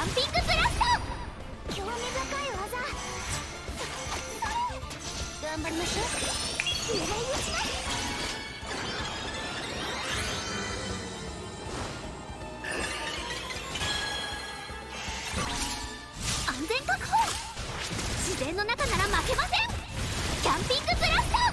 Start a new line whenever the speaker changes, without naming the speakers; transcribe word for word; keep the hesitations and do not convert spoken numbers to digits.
ンピングブラスト。興味深い技。頑張りましょう。狙い撃ちだ。安全確保。自然の中なら負けません。キャンピングブラスト。